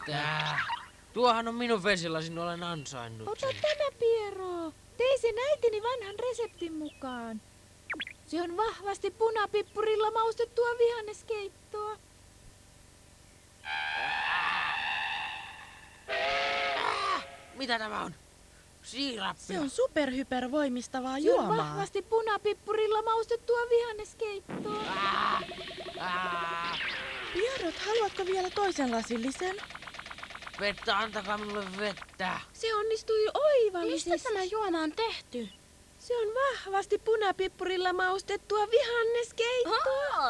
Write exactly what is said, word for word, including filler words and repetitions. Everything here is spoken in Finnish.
Tää. Tuohan on minun vesilasini, olen ansainnut Ota sen. tämä, Piero. Tein sen äitini vanhan reseptin mukaan. Se on vahvasti punapippurilla maustettua vihanneskeittoa. Mitä tämä on? Siirappia. Se on superhypervoimistavaa Se on juomaa. vahvasti punapippurilla maustettua vihanneskeittoa. Ah, ah. Pierrot, haluatko vielä toisen lasillisen? Vettä, antakaa minulle vettä. Se onnistui oivallisesti. Mistä tämä juoma on tehty? Se on vahvasti punapippurilla maustettua vihanneskeittoa.